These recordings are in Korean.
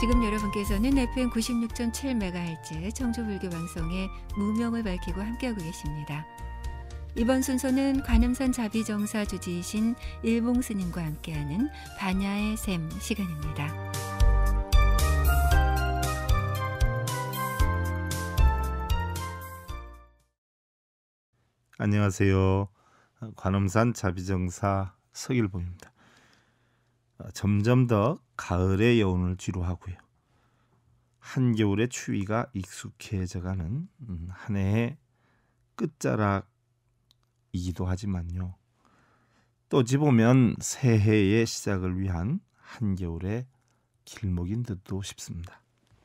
지금 여러분께서는 FM 96.7MHz 청주불교 방송의 무명을 밝히고 함께하고 계십니다. 이번 순서는 관음산 자비정사 주지이신 일봉 스님과 함께하는 반야의 샘 시간입니다. 안녕하세요. 관음산 자비정사 서길봉입니다. 점점 더 가을의 여운을 뒤로하고요. 한겨울의 추위가 익숙해져가는 한 해의 끝자락이기도 하지만요. 또 어찌 보면 새해의 시작을 위한 한겨울의 길목인 듯도 싶습니다.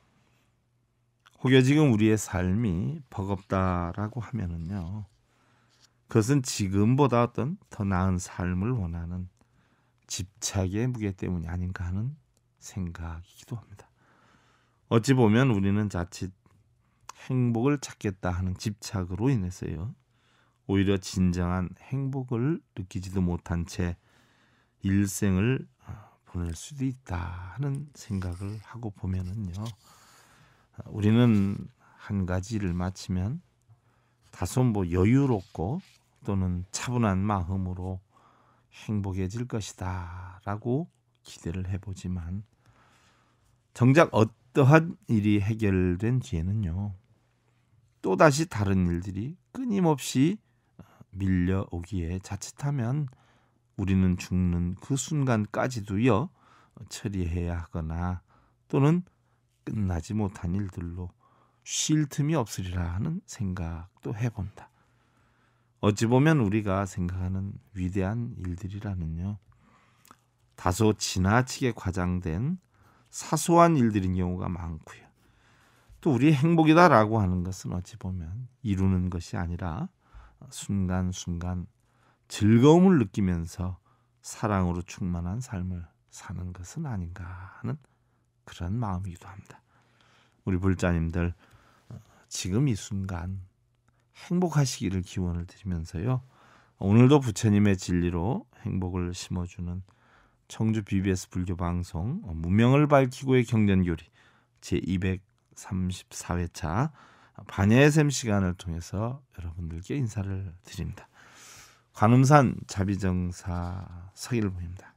혹여 지금 우리의 삶이 버겁다라고 하면은요. 그것은 지금보다 어떤 더 나은 삶을 원하는 집착의 무게 때문이 아닌가 하는 생각이기도 합니다. 어찌 보면 우리는 자칫 행복을 찾겠다 하는 집착으로 인해서요. 오히려 진정한 행복을 느끼지도 못한 채 일생을 보낼 수도 있다 하는 생각을 하고 보면은요. 우리는 한 가지 일을 마치면 다소 여유롭고 또는 차분한 마음으로 행복해질 것이다 라고 기대를 해보지만 정작 어떠한 일이 해결된 뒤에는요. 또다시 다른 일들이 끊임없이 밀려오기에 자칫하면 우리는 죽는 그 순간까지도요. 처리해야 하거나 또는 끝나지 못한 일들로 쉴 틈이 없으리라 하는 생각도 해본다. 어찌 보면 우리가 생각하는 위대한 일들이라는요. 다소 지나치게 과장된 사소한 일들인 경우가 많고요. 또 우리의 행복이다라고 하는 것은 어찌 보면 이루는 것이 아니라 순간순간 즐거움을 느끼면서 사랑으로 충만한 삶을 사는 것은 아닌가 하는 그런 마음이기도 합니다. 우리 불자님들 지금 이 순간 행복하시기를 기원을 드리면서요. 오늘도 부처님의 진리로 행복을 심어주는 청주 BBS 불교방송 무명을 밝히고의 경전교리 제234회차 반야의 샘 시간을 통해서 여러분들께 인사를 드립니다. 관음산 자비정사 서길봉입니다.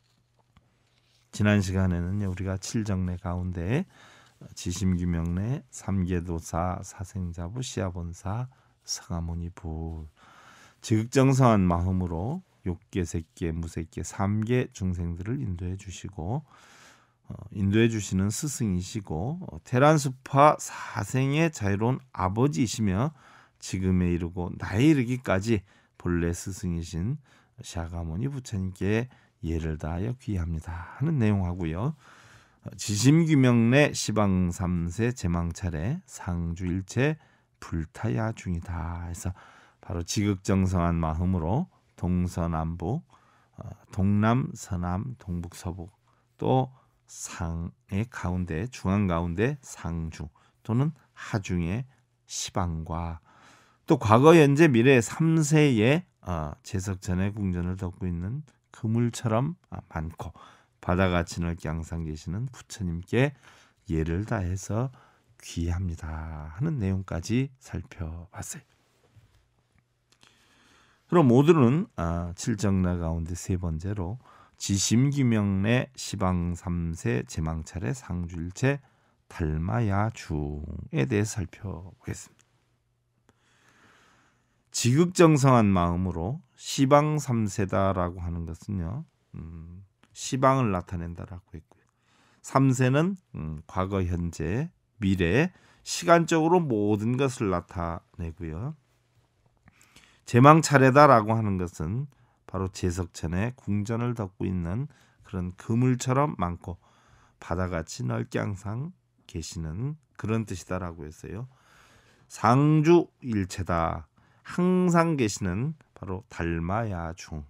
지난 시간에는요. 우리가 칠정례 가운데 지심규명례, 삼계도사, 사생자부, 시아본사, 성하모니 불 지극정성한 마음으로 욕계, 무색계, 삼계 중생들을 인도해 주시고 인도해 주시는 스승이시고 테란수파 사생의 자유로운 아버지이시며 지금에 이르고 나에 이르기까지 본래 스승이신 샤가모니 부처님께 예를 다하여 귀합니다 하는 내용하고요. 지심규명례 시방삼세 제망차례 상주일체 불타야 중이다 해서 바로 지극정성한 마음으로 동서남북, 동남, 서남, 동북, 서북 또 상의 가운데 중앙 가운데 상주 또는 하중의 시방과 또 과거 현재 미래 3세의 제석전의 궁전을 덮고 있는 그물처럼 많고 바다같이 넓게 항상 계시는 부처님께 예를 다해서 귀합니다 하는 내용까지 살펴봤어요. 그럼 오늘은 칠정례 가운데 세 번째로 지심규명례 시방삼세 제망차례 상주일체 달마야중에 대해서 살펴보겠습니다. 지극정성한 마음으로 시방삼세다라고 하는 것은요. 시방을 나타낸다라고 했고요. 삼세는 과거, 현재, 미래, 시간적으로 모든 것을 나타내고요. 제망차례다라고 하는 것은 바로 제석천의 궁전을 덮고 있는 그런 그물처럼 많고 바다같이 넓게 항상 계시는 그런 뜻이다라고 했어요. 상주일체다. 항상 계시는 바로 달마야중.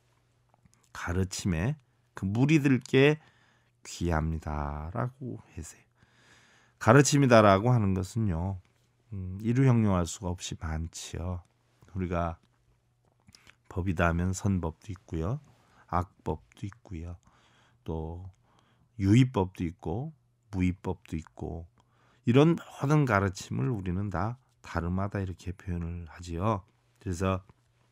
가르침에 그 무리들께 귀합니다라고 했어요. 가르침이다라고 하는 것은요. 이루형용할 수가 없이 많지요. 우리가 법이다 하면 선법도 있고요. 악법도 있고요. 또 유의법도 있고 무위법도 있고 이런 모든 가르침을 우리는 다 다름하다 이렇게 표현을 하지요. 그래서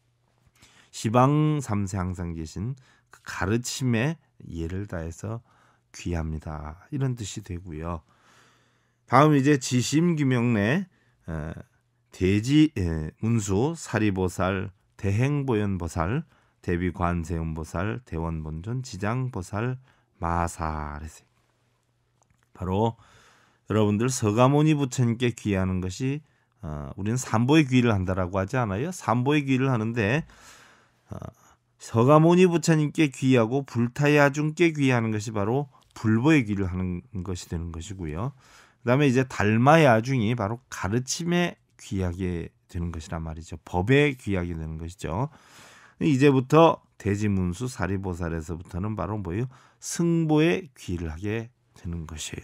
시방 3세 항상 계신 그 가르침에 예를 다해서 귀합니다. 이런 뜻이 되고요. 다음 이제 지심규명내 대지 문수 사리보살 대행보현보살 대비관세음보살 대원본존 지장보살 마살 바로 여러분들 서가모니 부처님께 귀하는 것이 우리는 삼보의 귀를 한다라고 하지 않아요? 삼보의 귀를 하는데 서가모니 부처님께 귀하고 불타야중께 귀하는 것이 바로 불보의 귀를 하는 것이 되는 것이고요. 그다음에 이제 달마야중이 바로 가르침에 귀하게 되는 것이란 말이죠. 법에 귀하게 되는 것이죠. 이제부터 대지문수 사리보살에서부터는 바로 뭐예요? 승보에 귀를 하게 되는 것이에요.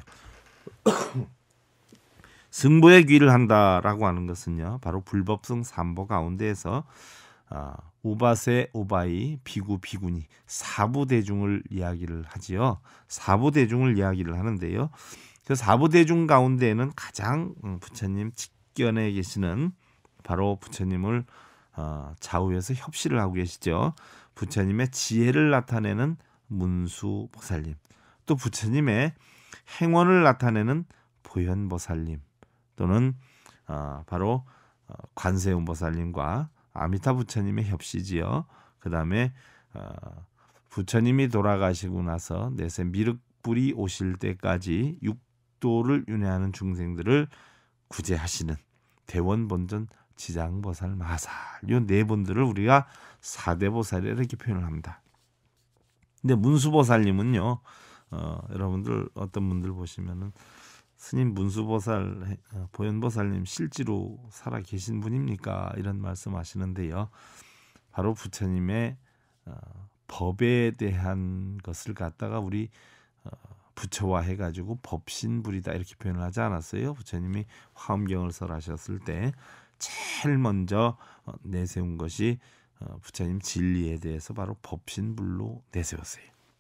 승보에 귀를 한다라고 하는 것은요, 바로 불법성 삼보 가운데에서 우바세 우바이 비구 비구니 사부대중을 이야기를 하지요. 사부대중을 이야기를 하는데요. 그 사부대중 가운데에는 가장 부처님 직견에 계시는 바로 부처님을 좌우에서 협시를 하고 계시죠. 부처님의 지혜를 나타내는 문수보살님, 또 부처님의 행원을 나타내는 보현보살님, 또는 바로 관세음보살님과 아미타 부처님의 협시지요. 그 다음에 부처님이 돌아가시고 나서 내세 미륵불이 오실 때까지 육도를 윤회하는 중생들을 구제하시는 대원본전 지장보살 마살, 이 네 분들을 우리가 사대보살이라 이렇게 표현을 합니다. 근데 문수보살님은요, 여러분들 어떤 분들 보시면은 스님 문수보살, 보현보살님 실제로 살아 계신 분입니까? 이런 말씀하시는데요. 바로 부처님의 법에 대한 것을 갖다가 우리 부처화해가지고 법신불이다 이렇게 표현을 하지 않았어요? 부처님이 화엄경을 설하셨을 때 제일 먼저 내세운 것이 부처님 진리에 대해서 바로 법신불로 내세웠어요.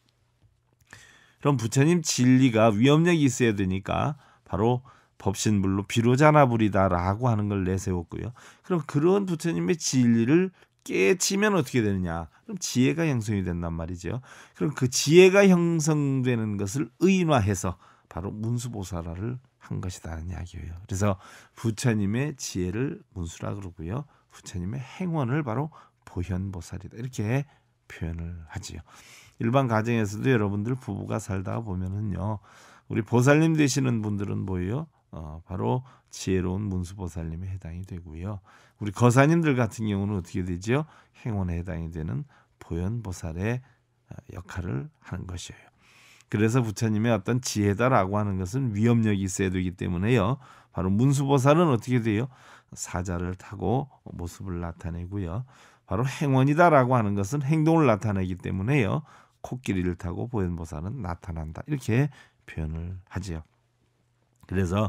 그럼 부처님 진리가 위엄력이 있어야 되니까 바로 법신불로 비로자나불이다라고 하는 걸 내세웠고요. 그럼 그런 부처님의 진리를 깨치면 어떻게 되느냐? 그럼 지혜가 형성이 된단 말이죠. 그럼 그 지혜가 형성되는 것을 의인화해서 바로 문수보살화를 한 것이다는 이야기예요. 그래서 부처님의 지혜를 문수라 그러고요. 부처님의 행원을 바로 보현보살이다 이렇게 표현을 하지요. 일반 가정에서도 여러분들 부부가 살다가 보면은요, 우리 보살님 되시는 분들은 뭐예요? 바로 지혜로운 문수보살님에 해당이 되고요. 우리 거사님들 같은 경우는 어떻게 되죠? 행원에 해당이 되는 보현보살의 역할을 하는 것이에요. 그래서 부처님의 어떤 지혜다라고 하는 것은 위엄력이 있어야 되기 때문에요. 바로 문수보살은 어떻게 돼요? 사자를 타고 모습을 나타내고요. 바로 행원이다라고 하는 것은 행동을 나타내기 때문에요. 코끼리를 타고 보현보살은 나타난다. 이렇게 표현을 하지요. 그래서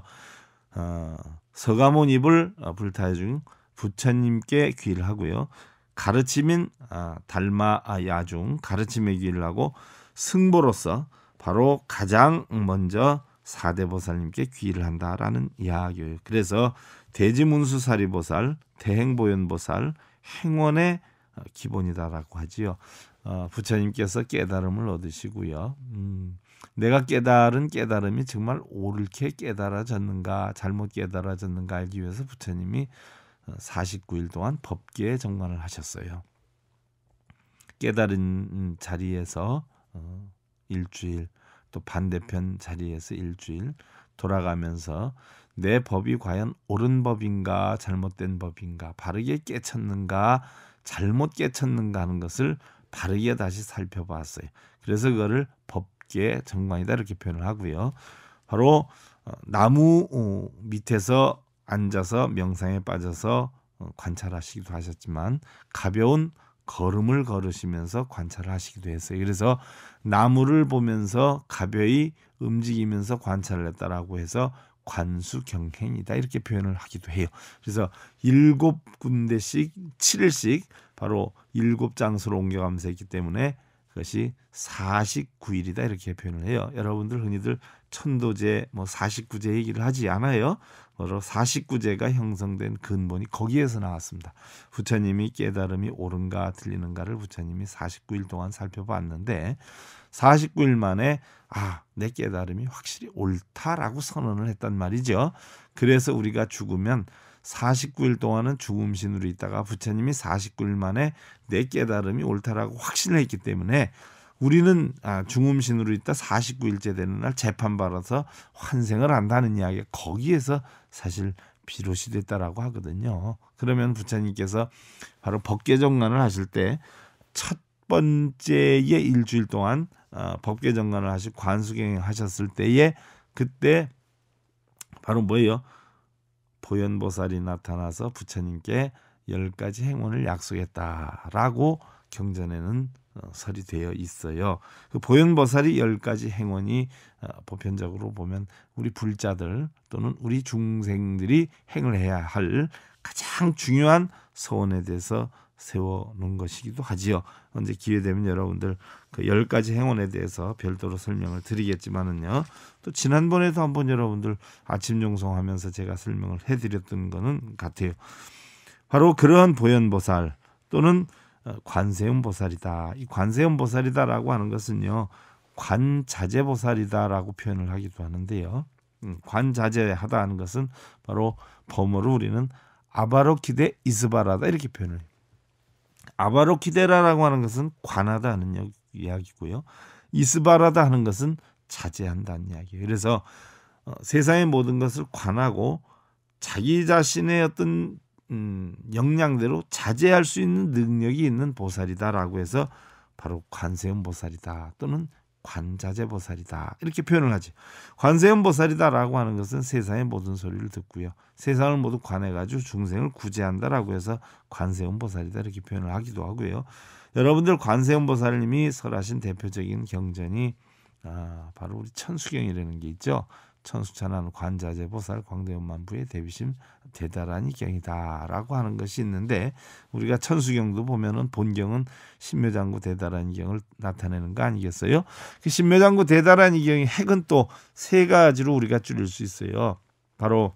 서가모니불 불타야중 부처님께 귀를 하고요. 가르침인 달마야중 가르침에 귀를 하고 승보로서 바로 가장 먼저 사대보살님께 귀를 한다라는 이야기예요. 그래서 대지문수사리보살, 대행보현보살, 행원의 기본이다라고 하지요. 부처님께서 깨달음을 얻으시고요. 내가 깨달은 깨달음이 정말 옳게 깨달아졌는가 잘못 깨달아졌는가 알기 위해서 부처님이 49일 동안 법계에 정관을 하셨어요. 깨달은 자리에서 일주일, 또 반대편 자리에서 일주일 돌아가면서 내 법이 과연 옳은 법인가 잘못된 법인가, 바르게 깨쳤는가 잘못 깨쳤는가 하는 것을 바르게 다시 살펴봤어요. 그래서 그거를 법계 정관이다 이렇게 표현을 하고요. 바로 나무 밑에서 앉아서 명상에 빠져서 관찰하시기도 하셨지만 가벼운 걸음을 걸으시면서 관찰을 하시기도 했어요. 그래서 나무를 보면서 가벼이 움직이면서 관찰을 했다라고 해서 관수경행이다 이렇게 표현을 하기도 해요. 그래서 7군데씩 7일씩 바로 7장소로 옮겨가면서 했기 때문에 그것이 49일이다 이렇게 표현을 해요. 여러분들 흔히들 천도제 49제 얘기를 하지 않아요. 바로 49제가 형성된 근본이 거기에서 나왔습니다. 부처님이 깨달음이 옳은가 틀리는가를 부처님이 49일 동안 살펴봤는데 49일 만에 내 깨달음이 확실히 옳다라고 선언을 했단 말이죠. 그래서 우리가 죽으면 49일 동안은 죽음신으로 있다가 부처님이 49일 만에 내 깨달음이 옳다라고 확신을 했기 때문에 우리는 죽음신으로 있다 49일째 되는 날 재판받아서 환생을 한다는 이야기가 거기에서 사실 비롯이 됐다라고 하거든요. 그러면 부처님께서 바로 법계정관을 하실 때 첫 번째의 일주일 동안 법계정관을 하시고 관수경영 하셨을 때에 그때 바로 뭐예요? 보현보살이 나타나서 부처님께 10가지 행원을 약속했다라고 경전에는 설이 되어 있어요. 그 보현보살이 10가지 행원이 보편적으로 보면 우리 불자들 또는 우리 중생들이 행을 해야 할 가장 중요한 소원에 대해서 세워놓은 것이기도 하지요. 언제 기회 되면 여러분들 그 10가지 행원에 대해서 별도로 설명을 드리겠지만은요. 또 지난번에도 한번 여러분들 아침 용송하면서 제가 설명을 해드렸던 거는 같아요. 바로 그러한 보현보살 또는 관세음보살이다. 이 관세음보살이다라고 하는 것은요. 관자재보살이다라고 표현을 하기도 하는데요. 관자재하다 하는 것은 바로 범어로 우리는 아바로키데 이스바라다 이렇게 표현을 해요. 아바로키데라라고 하는 것은 관하다 하는 이야기고요. 이스바라다 하는 것은 자제한다는 이야기예요. 그래서 세상의 모든 것을 관하고 자기 자신의 어떤 역량대로 자제할 수 있는 능력이 있는 보살이다라고 해서 바로 관세음보살이다 또는 관자재보살이다 이렇게 표현을 하죠. 관세음보살이다라고 하는 것은 세상의 모든 소리를 듣고요. 세상을 모두 관해가지고 중생을 구제한다라고 해서 관세음보살이다 이렇게 표현을 하기도 하고요. 여러분들 관세음보살님이 설하신 대표적인 경전이 바로 우리 천수경이라는 게 있죠. 천수찬한 관자재보살 광대음만부의 대비심 대다라니 경이다라고 하는 것이 있는데 우리가 천수경도 보면은 본경은 신묘장구 대다라니 경을 나타내는 거 아니겠어요? 그 신묘장구 대다라니 경의 핵은 또 세 가지로 우리가 줄일 수 있어요. 바로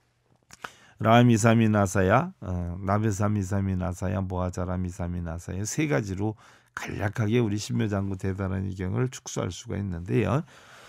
라미사미 나사야, 나베사미사미 나사야, 모아자라미사미 나사야 세 가지로 간략하게 우리 신묘장구 대다라니 경을 축소할 수가 있는데요.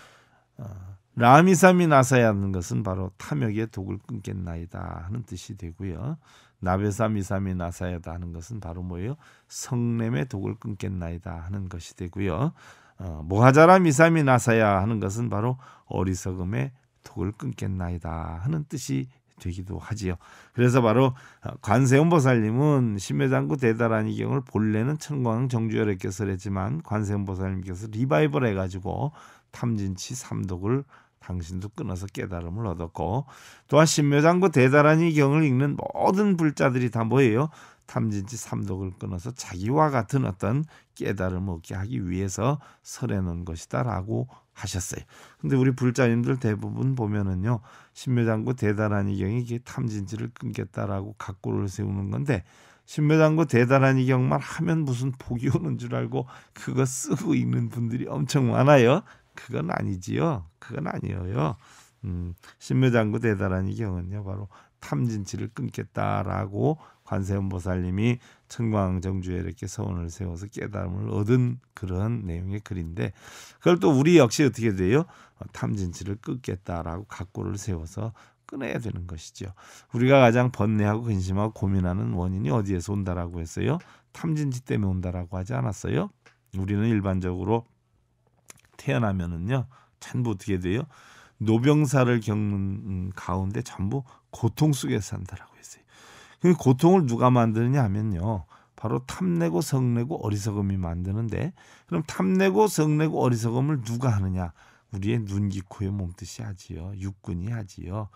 라미사미 나사야는 것은 바로 탐욕의 독을 끊겠나이다 하는 뜻이 되고요. 나베사미사미 나사야다 하는 것은 바로 뭐예요? 성냄의 독을 끊겠나이다 하는 것이 되고요. 모하자라 미사미 나사야 하는 것은 바로 어리석음의 독을 끊겠나이다 하는 뜻이 되기도 하지요. 그래서 바로 관세음보살님은 신묘장구 대다라니 경을 본래는 천광 정주열에께서 했지만 관세음보살님께서 리바이벌 해가지고 탐진치 삼독을 당신도 끊어서 깨달음을 얻었고 또한 신묘장구 대다라니 경을 읽는 모든 불자들이 다 뭐예요? 탐진치 삼독을 끊어서 자기와 같은 어떤 깨달음을 얻게 하기 위해서 설해놓은 것이다 라고 하셨어요. 근데 우리 불자님들 대부분 보면은요 신묘장구 대다라니 경이 이게 탐진치를 끊겠다라고 각고를 세우는 건데 신묘장구 대다라니 경만 하면 무슨 복이 오는 줄 알고 그거 쓰고 읽는 분들이 엄청 많아요. 그건 아니지요. 그건 아니에요. 신묘장구 대다라니 경은요 바로 탐진치를 끊겠다라고 관세음보살님이 천광정주에 이렇게 서원을 세워서 깨달음을 얻은 그런 내용의 글인데 그걸 또 우리 역시 어떻게 돼요? 탐진치를 끊겠다라고 각고를 세워서 끊어야 되는 것이죠. 우리가 가장 번뇌하고 근심하고 고민하는 원인이 어디에서 온다라고 했어요? 탐진치 때문에 온다라고 하지 않았어요? 우리는 일반적으로 태어나면은요 전부 어떻게 돼요? 노병사를 겪는 가운데 전부 고통 속에 산다라고 했어요. 그 고통을 누가 만드느냐 하면요. 바로 탐내고 성내고 어리석음이 만드는데 그럼 탐내고 성내고 어리석음을 누가 하느냐? 우리의 눈, 귀, 코의 몸뜻이 하지요. 육군이 하지요.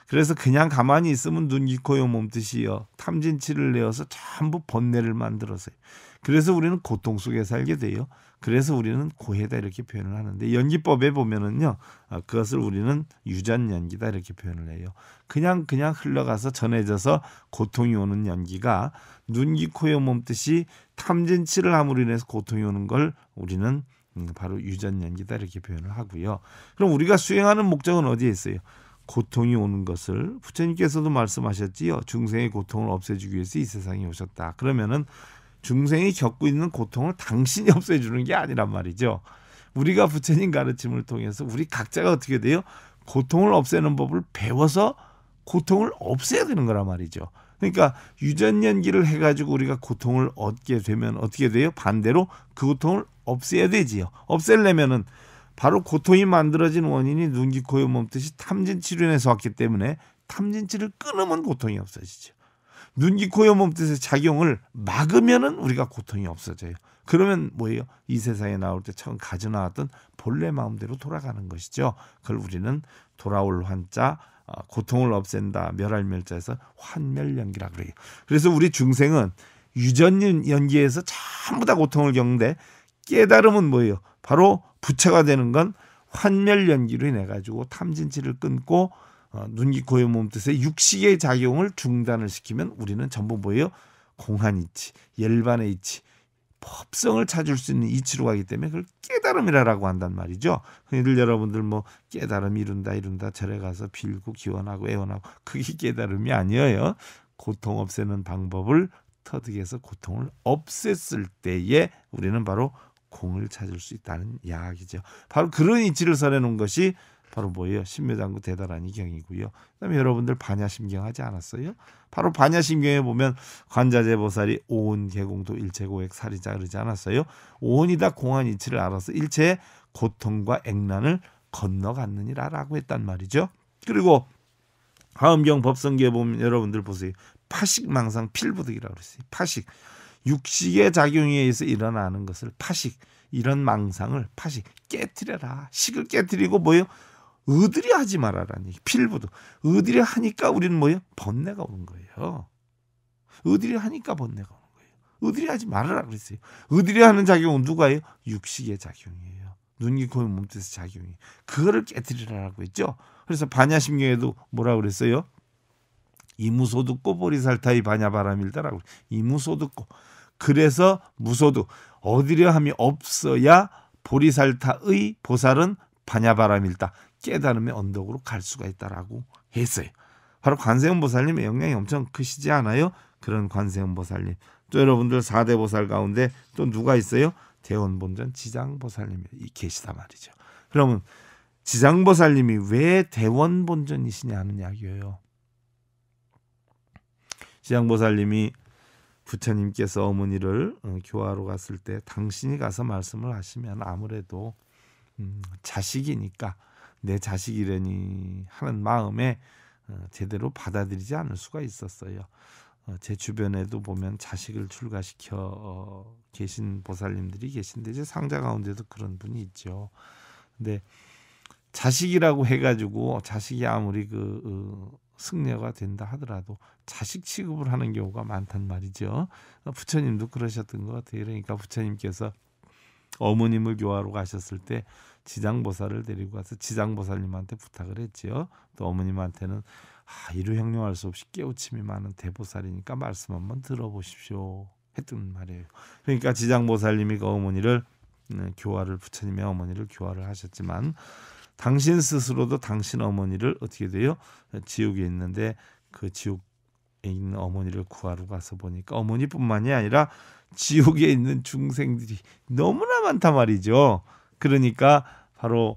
그래서 그냥 가만히 있으면 눈, 귀, 코, 요 몸뜻이요 탐진치를 내어서 전부 번뇌를 만들어서요. 그래서 우리는 고통 속에 살게 돼요. 그래서 우리는 고해다 이렇게 표현을 하는데 연기법에 보면은요, 그것을 우리는 유전연기다 이렇게 표현을 해요. 그냥 흘러가서 전해져서 고통이 오는 연기가 눈, 귀, 코, 요 몸뜻이 탐진치를 함으로 인해서 고통이 오는 걸 우리는 바로 유전연기다 이렇게 표현을 하고요. 그럼 우리가 수행하는 목적은 어디에 있어요? 고통이 오는 것을 부처님께서도 말씀하셨지요. 중생의 고통을 없애주기 위해서 이 세상에 오셨다. 그러면은 중생이 겪고 있는 고통을 당신이 없애주는 게 아니란 말이죠. 우리가 부처님 가르침을 통해서 우리 각자가 어떻게 돼요? 고통을 없애는 법을 배워서 고통을 없애야 되는 거란 말이죠. 그러니까 유전연기를 해가지고 우리가 고통을 얻게 되면 어떻게 돼요? 반대로 그 고통을 없애야 되지요. 없애려면은 바로 고통이 만들어진 원인이 눈, 귀, 코, 요 몸뜻이 탐진치로 인해서 왔기 때문에 탐진치를 끊으면 고통이 없어지죠. 눈, 귀, 코, 요 몸뜻의 작용을 막으면은 우리가 고통이 없어져요. 그러면 뭐예요? 이 세상에 나올 때 처음 가져 나왔던 본래 마음대로 돌아가는 것이죠. 그걸 우리는 돌아올 환자, 고통을 없앤다, 멸할멸자에서 환멸연기라고 그래요. 그래서 우리 중생은 유전연기에서 전부 다 고통을 겪는데 깨달음은 뭐예요? 바로 부처가 되는 건 환멸연기로 인해 가지고 탐진치를 끊고 눈, 귀, 코, 요 몸뜻의 육식의 작용을 중단을 시키면 우리는 전부 뭐예요? 공한이치, 열반의 이치, 법성을 찾을 수 있는 이치로 가기 때문에 그걸 깨달음이라고 한단 말이죠. 흔히들 여러분들 뭐 깨달음 이룬다 절에 가서 빌고 기원하고 애원하고 그게 깨달음이 아니에요. 고통 없애는 방법을 터득해서 고통을 없앴을 때에 우리는 바로 공을 찾을 수 있다는 이야기죠. 바로 그런 이치를 설해놓은 것이 바로 뭐예요? 신묘장구 대다라니 경이고요. 그다음에 여러분들 반야심경 하지 않았어요? 바로 반야심경에 보면 관자재보살이 오온 개공도 일체고액 사리자 그러지 않았어요? 오온이다 공한 이치를 알아서 일체의 고통과 액난을 건너갔느니라라고 했단 말이죠. 그리고 화엄경 법성기에 보면 여러분들 보세요. 파식망상 필부득이라고 그랬어요. 파식. 육식의 작용에 의해서 일어나는 것을 파식, 이런 망상을 파식, 깨트려라. 식을 깨트리고 뭐예요? 의들이 하지 말아라니. 필부득. 의들이 하니까 우리는 뭐예요? 번뇌가 오는 거예요. 의들이 하니까 번뇌가 오는 거예요. 의들이 하지 말아라 그랬어요. 의들이 하는 작용은 누가예요? 육식의 작용이에요. 눈, 귀, 코, 몸뜻의 작용이. 그거를 깨트리라고 했죠. 그래서 반야심경에도 뭐라고 그랬어요? 이무소득고 보리살타의 반야바람일다라고. 이무소득고. 그래서 무소득, 어디려 함이 없어야 보리살타의 보살은 반야바람일다. 깨달음의 언덕으로 갈 수가 있다라고 했어요. 바로 관세음보살님의 영향이 엄청 크시지 않아요? 그런 관세음보살님. 또 여러분들 4대 보살 가운데 또 누가 있어요? 대원본전 지장보살님이 계시다 말이죠. 그러면 지장보살님이 왜 대원본전이시냐 하는 이야기예요. 지장보살님이 부처님께서 어머니를 교화로 갔을 때 당신이 가서 말씀을 하시면 아무래도 자식이니까 내 자식이려니 하는 마음에 제대로 받아들이지 않을 수가 있었어요. 제 주변에도 보면 자식을 출가시켜 계신 보살님들이 계신데 이제 상자 가운데도 그런 분이 있죠. 근데 자식이라고 해가지고 자식이 아무리 승려가 된다 하더라도 자식 취급을 하는 경우가 많단 말이죠. 부처님도 그러셨던 것 같아요. 그러니까 부처님께서 어머님을 교화로 가셨을 때 지장보살을 데리고 가서 지장보살님한테 부탁을 했지요. 또 어머님한테는 이루 형용할 수 없이 깨우침이 많은 대보살이니까 말씀 한번 들어보십시오 했던 말이에요. 그러니까 지장보살님이 그 어머니를 교화를 부처님의 어머니를 교화를 하셨지만 당신 스스로도 당신 어머니를 어떻게 돼요? 지옥에 있는데 그 지옥에 있는 어머니를 구하러 가서 보니까 어머니뿐만이 아니라 지옥에 있는 중생들이 너무나 많단 말이죠. 그러니까 바로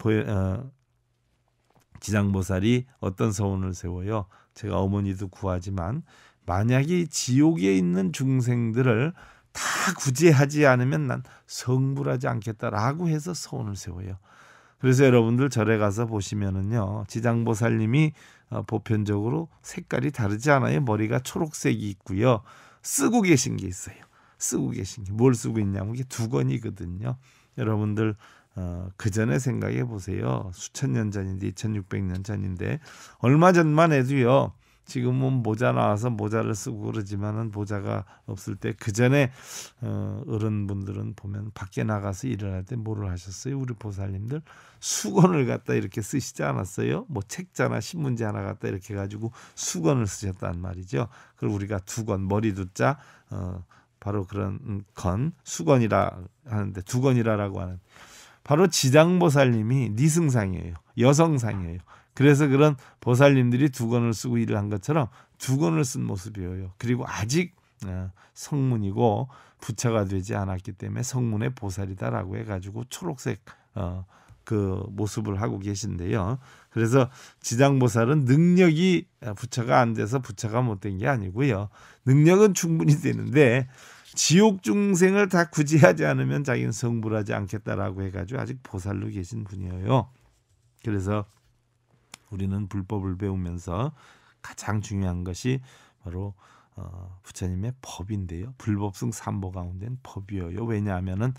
지장보살이 어떤 서원을 세워요? 제가 어머니도 구하지만 만약에 지옥에 있는 중생들을 다 구제하지 않으면 난 성불하지 않겠다라고 해서 서원을 세워요. 그래서 여러분들 절에 가서 보시면은요, 지장보살님이 보편적으로 색깔이 다르지 않아요. 머리가 초록색이 있고요. 쓰고 계신 게 있어요. 쓰고 계신 게 뭘 쓰고 있냐면 이게 두건이거든요. 여러분들 그 전에 생각해 보세요. 수천 년 전인데 2600년 전인데 얼마 전만 해도요. 지금은 모자 나와서 모자를 쓰고 그러지만은 모자가 없을 때 그 전에 어른분들은 보면 밖에 나가서 일을 할 때 뭐를 하셨어요? 우리 보살님들 수건을 갖다 이렇게 쓰시지 않았어요? 뭐 책자나 신문지 하나 갖다 이렇게 가지고 수건을 쓰셨단 말이죠. 그걸 우리가 두건 머리 두자 바로 그런 건 수건이라 하는데 두건이라라고 하는 바로 지장보살님이 니승상이에요. 여성상이에요. 그래서 그런 보살님들이 두건을 쓰고 일을 한 것처럼 두건을 쓴 모습이에요. 그리고 아직 성문이고 부처가 되지 않았기 때문에 성문의 보살이다라고 해가지고 초록색 그 모습을 하고 계신데요. 그래서 지장보살은 능력이 부처가 안 돼서 부처가 못된 게 아니고요. 능력은 충분히 되는데 지옥 중생을 다 구제하지 않으면 자기는 성불하지 않겠다라고 해가지고 아직 보살로 계신 분이에요. 그래서 우리는 불법을 배우면서 가장 중요한 것이 바로 부처님의 법인데요. 불법승 삼보 가운데는 법이에요. 왜냐하면은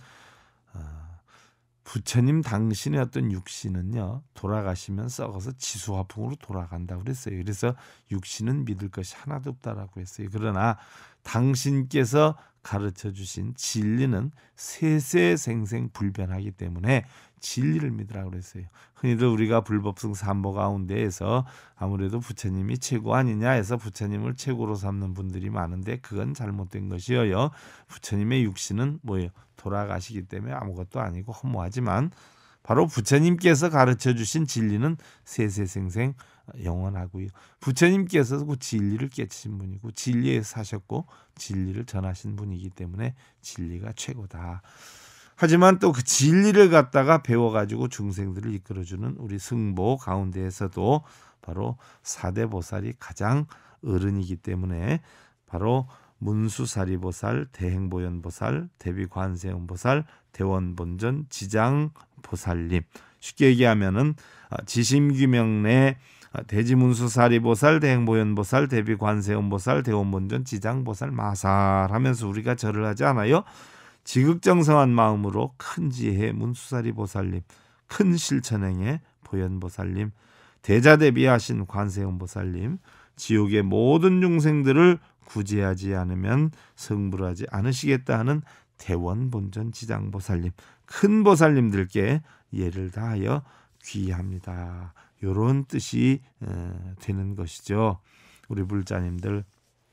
부처님 당신의 어떤 육신은요 돌아가시면 썩어서 지수화풍으로 돌아간다고 그랬어요. 그래서 육신은 믿을 것이 하나도 없다라고 했어요. 그러나 당신께서 가르쳐 주신 진리는 세세생생 불변하기 때문에 진리를 믿으라고 그랬어요. 흔히들 우리가 불법승 삼보 가운데에서 아무래도 부처님이 최고 아니냐 해서 부처님을 최고로 삼는 분들이 많은데 그건 잘못된 것이에요. 부처님의 육신은 뭐예요? 돌아가시기 때문에 아무것도 아니고 허무하지만 바로 부처님께서 가르쳐 주신 진리는 세세생생 영원하고요. 부처님께서 그 진리를 깨치신 분이고 진리에 사셨고 진리를 전하신 분이기 때문에 진리가 최고다. 하지만 또 그 진리를 갖다가 배워가지고 중생들을 이끌어주는 우리 승보 가운데에서도 바로 사대보살이 가장 어른이기 때문에 바로 문수사리보살, 대행보현보살, 대비관세음보살, 대원본전, 지장보살님. 쉽게 얘기하면은 지심규명내 대지문수사리보살, 대행보현보살, 대비관세음보살, 대원본전, 지장보살, 마살 하면서 우리가 절을 하지 않아요? 지극정성한 마음으로 큰 지혜의 문수사리보살님, 큰 실천행의 보현보살님, 대자대비하신 관세음보살님, 지옥의 모든 중생들을 구제하지 않으면 성불하지 않으시겠다 하는 대원본전 지장보살님, 큰 보살님들께 예를 다하여 귀합니다. 이런 뜻이 되는 것이죠. 우리 불자님들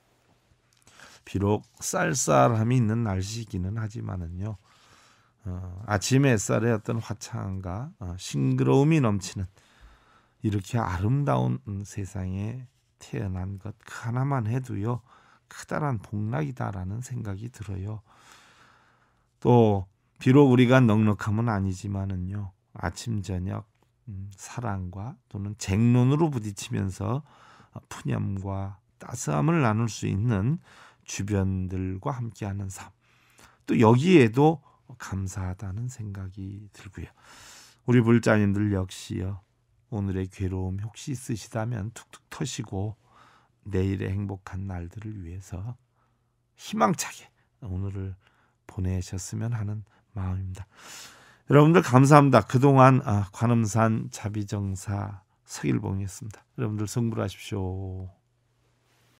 비록 쌀쌀함이 있는 날씨이기는 하지만은요, 아침 햇살의 어떤 화창함과 싱그러움이 넘치는 이렇게 아름다운 세상에 태어난 것 그 하나만 해도요 크다란 복락이다라는 생각이 들어요. 또 비록 우리가 넉넉함은 아니지만은요 아침 저녁 사랑과 또는 쟁론으로 부딪히면서 푸념과 따스함을 나눌 수 있는 주변들과 함께하는 삶, 또 여기에도 감사하다는 생각이 들고요. 우리 불자님들 역시요 오늘의 괴로움 혹시 있으시다면 툭툭 터시고 내일의 행복한 날들을 위해서 희망차게 오늘을 보내셨으면 하는 마음입니다. 여러분들 감사합니다. 그동안 관음산 자비정사 서일봉이었습니다. 여러분들 성불하십시오.